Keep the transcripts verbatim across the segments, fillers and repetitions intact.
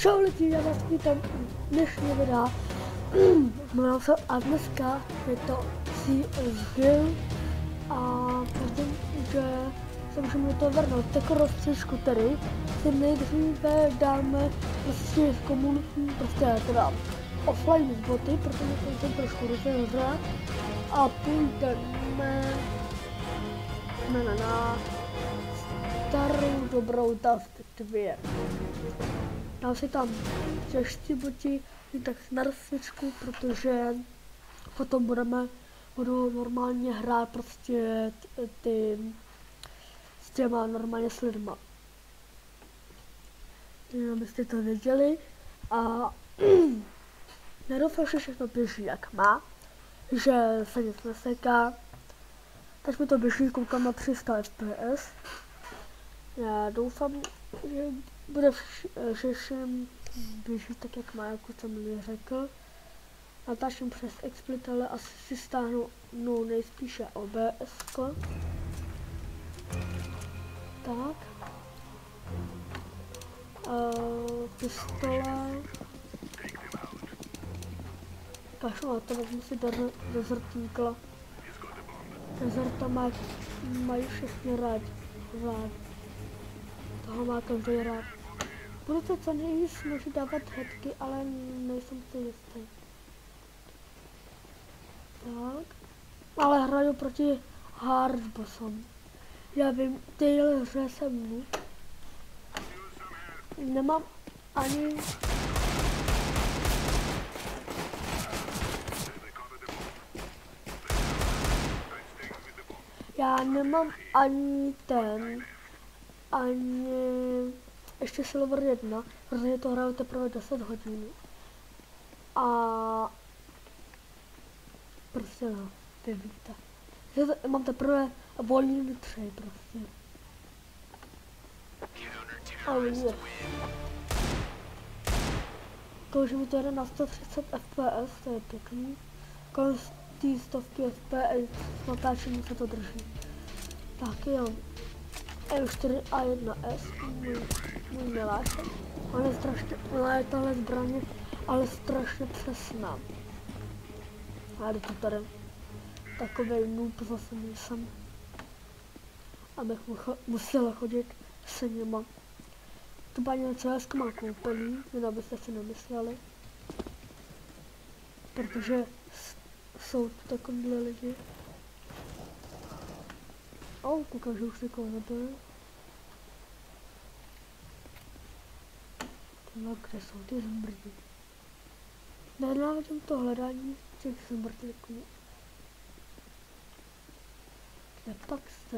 Čau lidi, já vás vítám u dnešního videa. Jmenuji se a dneska je to C S G I L a protože se můžeme do toho vrnout jako rozcvičku, tedy si nejdříve dáme prostě komunitní, prostě teda offline z boty, protože jsem se trošku rozehřát a půjdeme na, na, na starou dobrou Dust dva. Dám si tam těžcí boti, tak na rozcvičku, protože potom budeme, budu normálně hrát prostě ty s těma normálně s lidma. Jenom abyste to věděli a nedoufám, že všechno běží jak má, že se nic neseká, tak mi to běží, koukám na tři sta F P S. Já doufám, že bude vš že všem běží tak jak má, jako jsem mi řekl. Natáčím přes XSplit, ale asi si stáhnu no, nejspíše O B S ko. Tak. Uh, pistole. Kašlu na to, vezmu si dezertníkla. Dezerta má, mají všichni rád. rád. Toho má každý rád. Budu se co nejvíc snažit dávat headky, ale nejsem si jistý. Tak. Ale hraju proti hard bossům. Já vím, tyhle hře jsem mu. Nemám ani... Já nemám ani ten... ani... ještě Silver jedna, protože to hraju teprve deset hodin. A... prostě no, vy víte. To, mám teprve volný tři prostě. Ale je. To, že mi to jede na sto třicet F P S, to je pěkný. Kolem té stovky F P S natáčení se to drží. Tak jo. M čtyři A jedna S, můj, můj miláček. On je strašně, milá je tahle zbraně, ale strašně přesná. A jde to tady. Takovej noob zase nejsem. Abych musela chodit s nima. Tu paní C S má koupený, jen abyste si nemysleli. Protože jsou tu takovýhle lidi. O, koukám, že už někoho nebyl. No, kde jsou ty zmrdí? Nenávidím to hledání těch zmrdíků. Kde pak jste?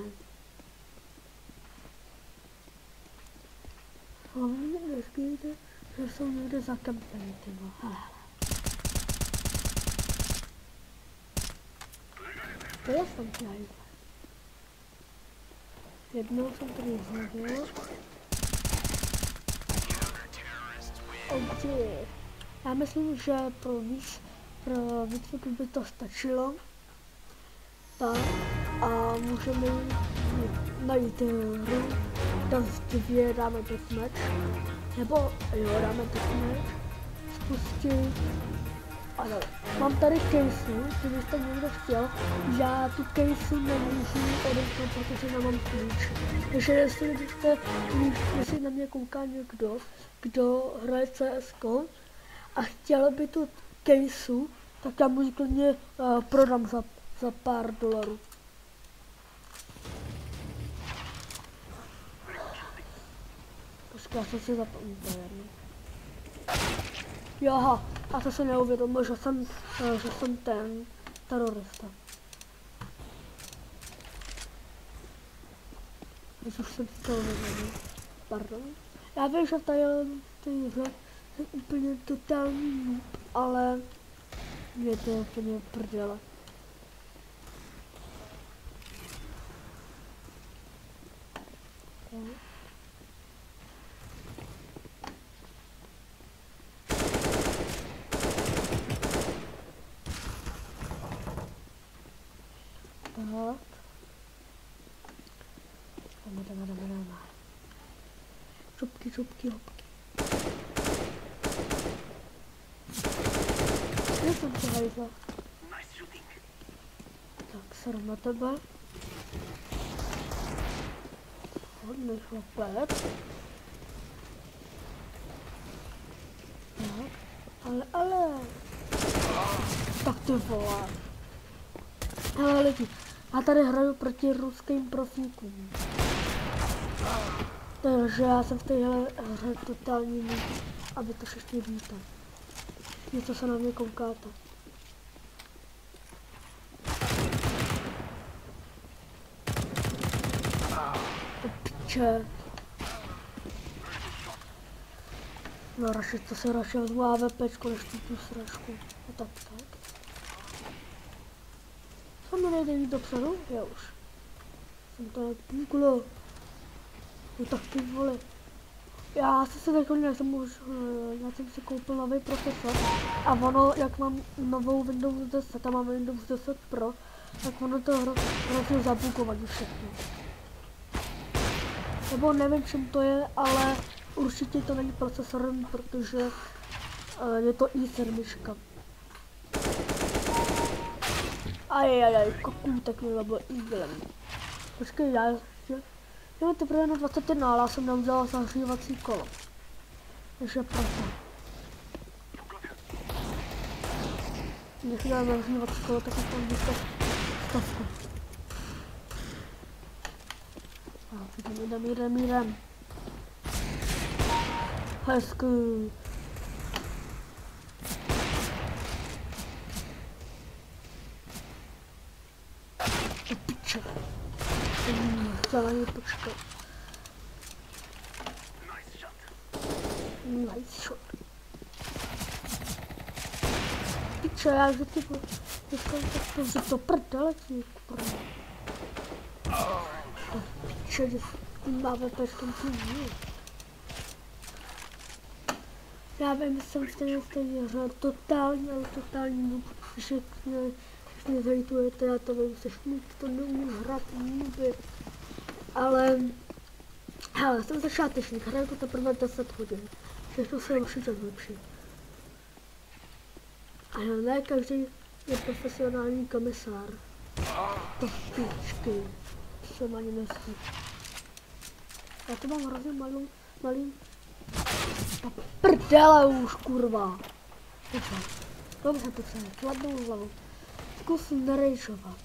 Hlavně neskýjte, že jsou někde zakampení, tyma. Hele. To je jsem tady. Jednou jsem tady zhodil. Okay. Já myslím, že pro víc, pro výcvik by to stačilo. Tak a můžeme najít hru, Dust dva dáme deathmatch, nebo jo, dáme deathmatch, spustit. Ano, mám tady caseu, kdybyste někdo chtěl, já tu caseu nemůžu odemknout, protože nemám klíč. Takže jestli byste, jestli na mě kouká někdo, kdo hraje C S ko a chtěl by tu caseu, tak já mu ji klidně uh, prodám za, za pár dolarů. Počkej, já jsem si zapomněl jedno. Jo, aha, a to se neuvědomil, že jsem, že jsem ten terorista. Když už jsem si to uvědomil. Pardon. Já vím, že tady ty hře je úplně totální noob, ale je to úplně prdele. Okay. Tak. Jdeme, jdeme, jdeme, jdeme. Čupky, čupky, hopky. Já jsem se hajzla. Tak seru na tebe. Hodný chlapec. Tak, ale, ale. Tak ty vole. Hele lidi, já tady hraju proti ruským profíkům. Takže já jsem v téhle hře totální níž, aby to všichni víte. Něco se na mě koukáte. To piče. No radši to se radši vezmu AWPčko než tu sračku. No tak tak. Co mi nejde jít dopředu? Já už. Jsem to nepůklo. No tak ty vole. Já jsem si teď jsem už, já jsem si koupil nový procesor a ono, jak mám novou Windows deset a mám Windows deset Pro, tak ono to hro, hrozně zabukovaný všechno. Nebo nevím čím to je, ale určitě to není procesorem, protože uh, je to i sedm. Ajajaj, kokůtek mi byl eaglem. Počkej, já já mám teprve na dvacet jedna, ale já jsem neudělal zahřívací kolo. Takže proto. Když udělám zahřívací kolo, tak tam byste stovku. A jdem, jdem, jdem, jdem. Hezky. To piče. Chtěla mě počkat. Nice shot. Piče, já vždycky to... Vždycky to to prdele, ty kurva. To piče, že máme peškem tím. Já vím, že jsem stejně stejně hřel totálně, ale totální noob. Všechny, všechny zhejtujete, já to vím, seš noob, to neumím hrát, nooby. Ale, hele, jsem začátečník, hraju to teprve deset hodin. Všechno se určitě zlepší. A jo, ne každý je profesionální komisár. To pičky, jsem ani nestí. Já to mám hrozně malou, malý... A prdele už, kurva. Dobře, dobře to se, chladnou hlavu. Zkus nerejšovat.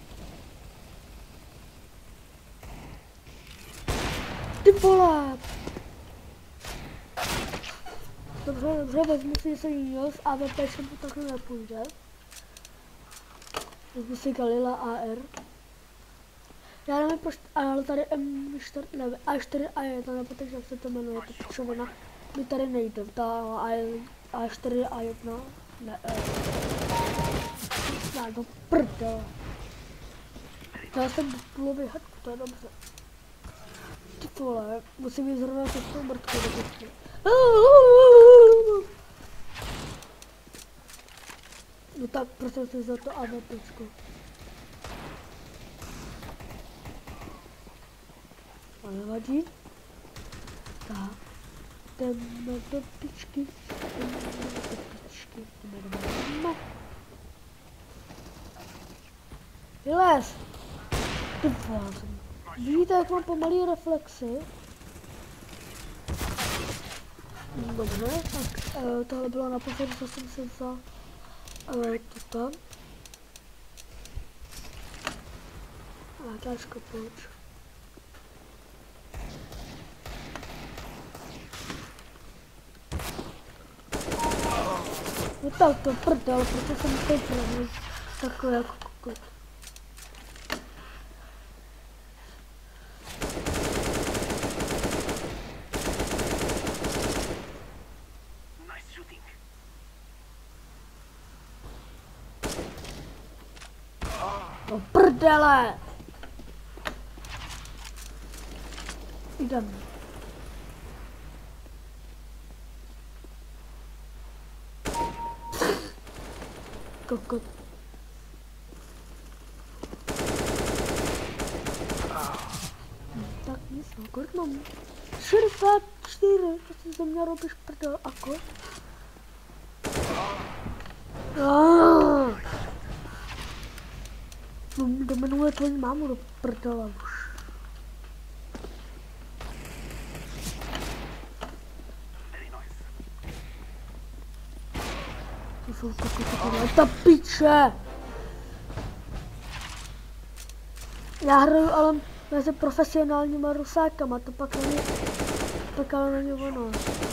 Ty vole! Dobře, dobře, vezmu si něco jiného s AWPčem, to takhle nepůjde. Vezmu si Galila A R. Já nevím proč, ale tady M čtyři, nevím, A čtyři A jedna, nebo takže jak se to jmenuje, ta pičovina, mi tady nejde, ta A čtyři A jedna, ne, eh. Já to prdele. Já jsem půlový hadku, to je dobře. Ty vole, musím jít zrovna se svou mrtkou do těchto. No tak, prosím si za to AWPčko. A nevadí. Tak. Jdeme do pičky. Jdeme do pičky. Jdeme do pičky. Vylez! Ty vole. Vidíte, jak mám pomalý reflexy? Dobře, tak uh, tohle bylo naposledy, co jsem si vzal uh, toto. A táčko, pojď. No tak to prdel, protože jsem teď nevím, takhle jako kokot. No prdele! Jdeme. Kokot. Tak nic, no, kolik mám? šedesát čtyři, to si ze mě robíš prdel, ako? Ah. Dominuje tvoji mámu do prdela už. To jsou takové ta piče. Já hraju ale mezi profesionálníma rusákama, to pak není, pak ale není ono.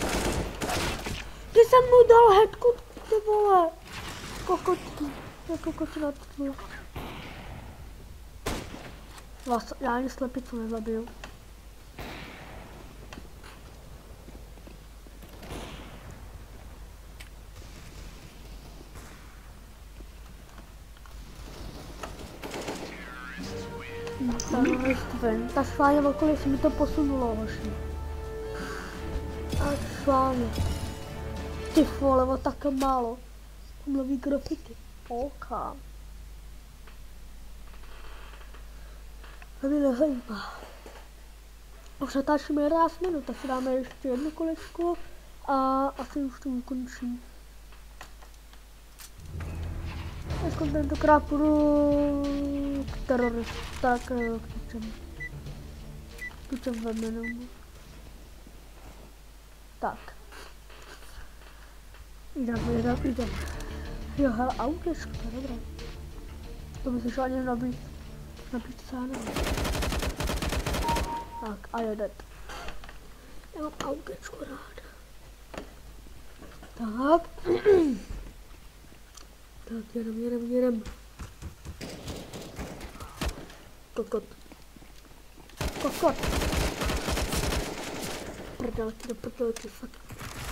Ty jsem mu dal headku, ty vole. Kokotí, jako kotina tvoje. Vás, já ani slepicu nezabiju. Ven. Tak schválně okolí se mi to posunulo, hoši. A schválně. Ty vole, o tak málo. Nový grafity. OK. To mě nezajímá. Už natáčíme jedenáct minut, tak si dáme ještě jedno kolečko a asi už to ukončím. Jako tentokrát půjdu k terorista, k, k čem. K čem ve jménu. Tak. Jdeme, jdeme, jdeme. Jo, hele, autečko, to je dobré. To by se šlo ani nabít. Nabít sáno. Tak, a jedet. Já mám autečko rád. Tak. Tak, jedem, jedem, jedem. Kokot. Kokot. Prdelky, do prdelky, fakt.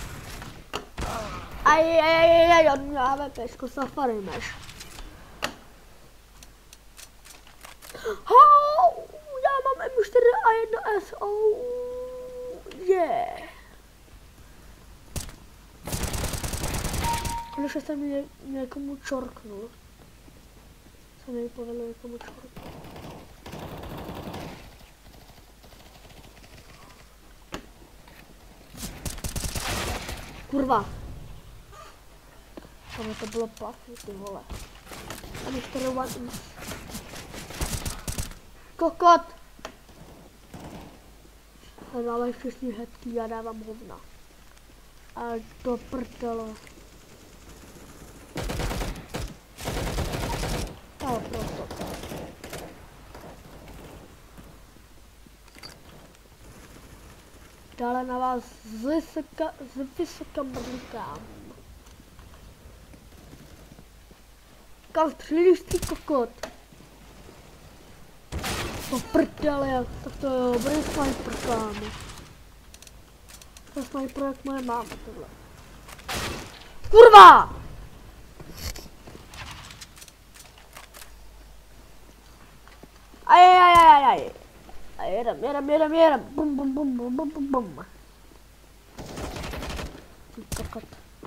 Aj, aj, aj, aj, odmíváme peško, safari meš. Hou, já mám M čtyři a jedna S, oh, yeah. Když jsem ně, někomu čorknul. Se mi povedlo někomu čorknul. Kurva. Tohle to bylo platný, ty vole. A některé one kokot! A dávají všichni headky, já dávám hovna. A do prdele. Ale proto to. Dále na vás z vysoka, z vysoka mrkám. Kam střílíš, ty kokot? To prdele, tak to jo, bude sniper, kámo. To je sniper jak moje máma, tohle. Kurva! Aj, aj, aj, aj, aj. A jedem, jedem, jedem, jedem. Bum, bum, bum, bum, bum, bum, bum. Ty kokot.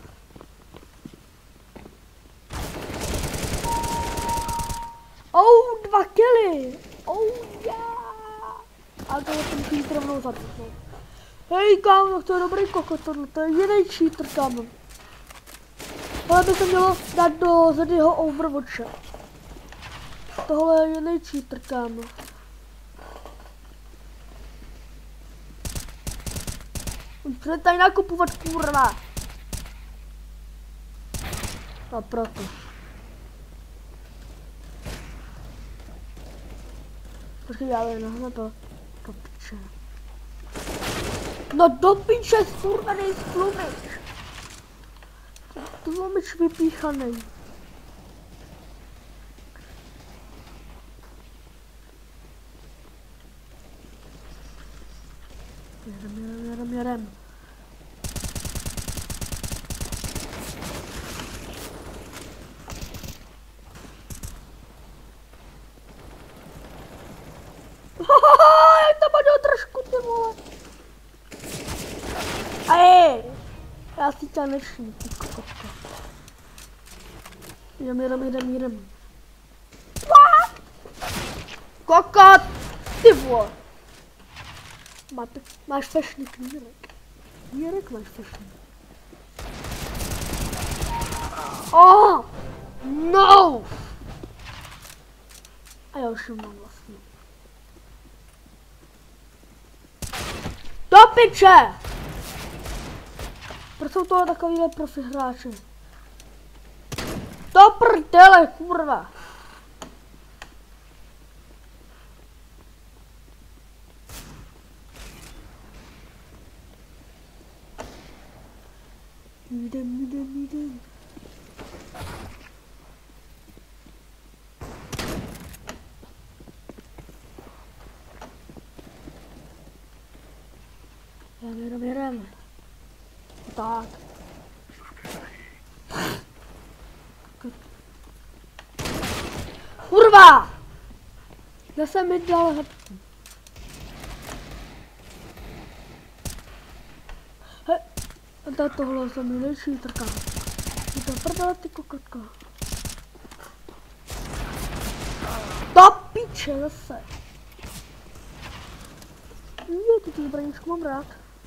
Oh, dva kily. Oh, yeah. A tohle jsem cheater rovnou zatknul. Hej, kámo, to je dobrý kokot, tohle, to je jiný cheater, kámo. Tohle by se mělo dát do Zedyho Overwatche. Tohle je jiný cheater, kámo. Už přijde tady nakupovat, kurva. A proto. Počkej, já jen na to. Do piče. No do piče, skurvený sklumič. Sklumič vypíchaný. Jedem, jedem, jedem, jedem. Jak to má do trošku, ty vole. Ej, já si tě neším, ty kokotko. Jedem, jedem, jedem, jedem. Kokot, ty vole. Máte, máš fešník, Jirek. Jirek máš fešník. Oh! No! A já už mám vlastně. Do piče! Proč jsou tohle takovýhle profi hráči? Do prdele, kurva! Jdem, jdem, jdem. Jedem, jedem, jedem. Tak. Kurva! Já jsem mi dal hepku. He, a tohle se mi nejší trká. Je to prdele, ty kokotka. Do piče zase. Jo, ty tu zbraničku mám rád.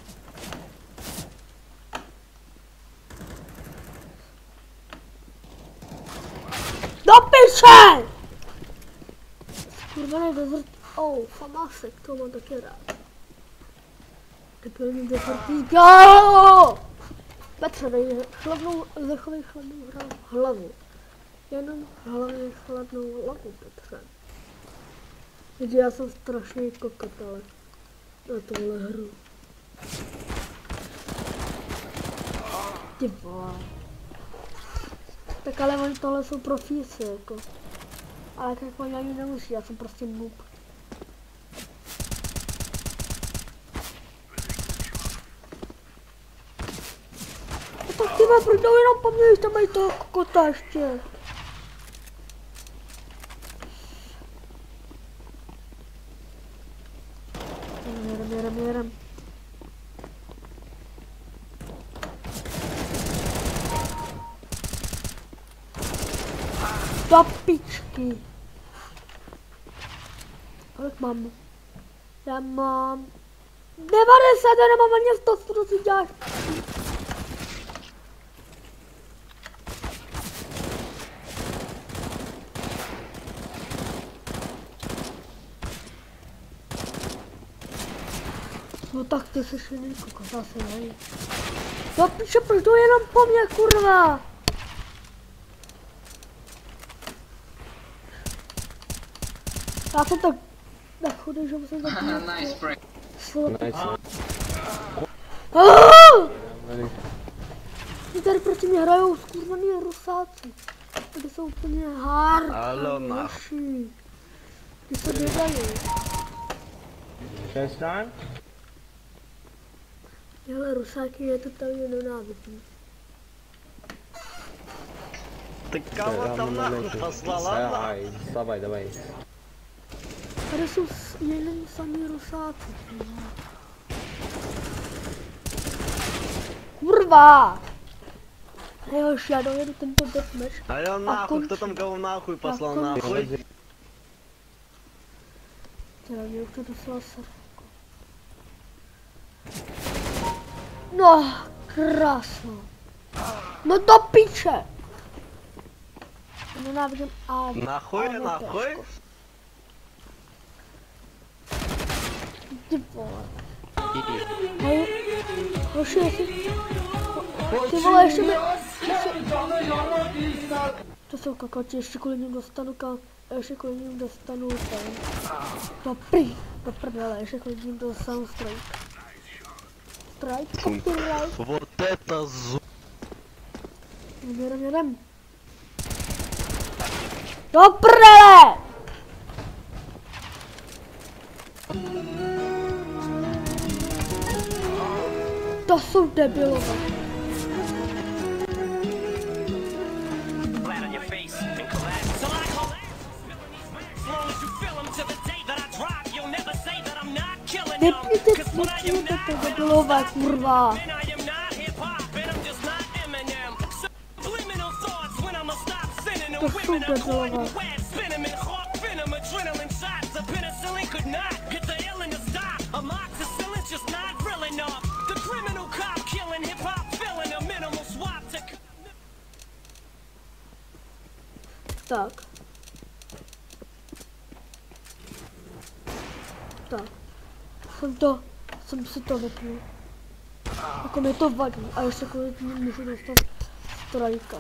Do piče! Skurvený dezert. Oh, famásek, to mám taky rád. Debilní dezertík. Petře, dej chladnou, zachovej chladnou hlavu. Jenom hlavně chladnou hlavu, Petře. Víte, já jsem strašný kokot, ale na tohle hru. Ty vole. Tak ale oni tohle jsou profíci, jako. Ale tak oni ani nemusí, já jsem prostě noob. No tak ty má proč jenom po mně, když tam mají toho kokota ještě. Jedem, jedem, jedem. Do pičky. Kolik mám? Já mám... devadesát, já nemám ani sto, co si děláš? No tak ty jsi šedý kokos, zase nej. Do piče, proč to jenom po mně, kurva? Já jsem tak nechudej, že musím tak něco slopit. Tady proti mě hrajou skurvený rusáci. Tady jsou úplně hard. Naši. Ty se nedají. Přestaň. Tyhle rusáky je totálně nenávidí. Ty kámo tam nahnu poslala? Давай, давай. Tady jsou jenom samý rusáci. Kurva! Jehož, já dojedu tento deathmatch. A jo nахуй, кто там кого нахуй послал нахуй? Teda mě už to dostalo srko. No, krásno. No do piče! Nenávidím a... Нахуй, нахуй? Ty vole. Hej, hoši, jestli... Ty vole, ještě mi... To jsou kakoti, ještě kvůli ním dostanu kam... Ještě kvůli ním dostanu ten... No prý, do prdele, ještě kvůli ním dostanu strike. Strike, copyright. Вот это зу... Jedem, jedem. Do prdele! To jsou debilové. Vypněte, vypněte to debilové, kurva. To jsou debilové. Tak. Tak. Jsem to, jsem si to vypnul. Jako mi to vadí, a ještě kvůli tomu můžu dostat strajka.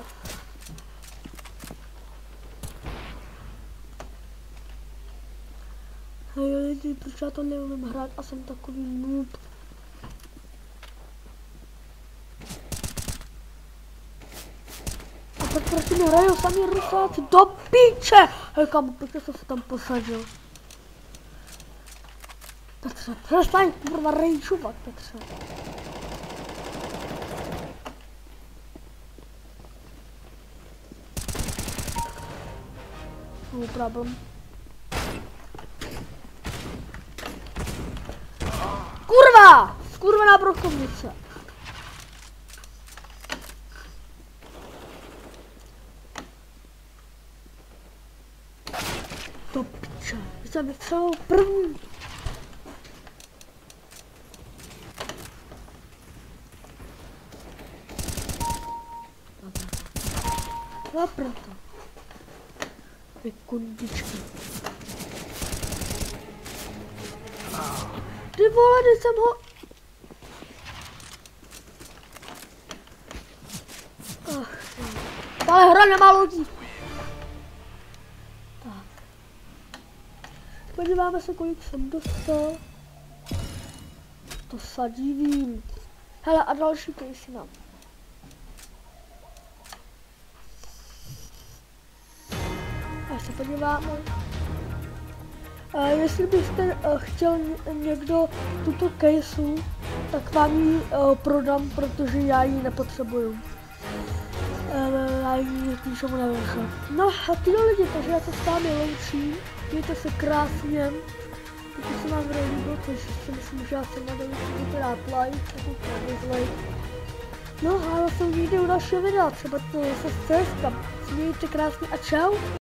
Hej lidi, proč já to neumím hrát a jsem takový noob. A tak proč mi hrajou sami rusáci do píče? Hej kámo, proč jsem se tam posadil? Petře, přestaň kurva rejčovat, Petře. No problém. Kurva! Skurvená brokovnice. To piče, jsem vystřelil první. No proto. Vy kundičky. Ty vole, když jsem ho... Ach, ale hra nemá lodí. Tak. Podíváme se, kolik jsem dostal. To se divím. Hele, a další kejsi nám. A se podíváme. A jestli byste uh, chtěl někdo tuto kejsu, tak vám ji uh, prodám, protože já ji nepotřebuju. Uh, já ji k ničemu nevyšel. No a tyhle lidi, takže já se s vámi loučím. Mějte se krásně. Pokud se vám video líbilo, což si myslím, že já jsem na dole dát like, tak to no a já se uvidíte u dalšího videa, třeba to se s cestem. Mějte krásně a čau.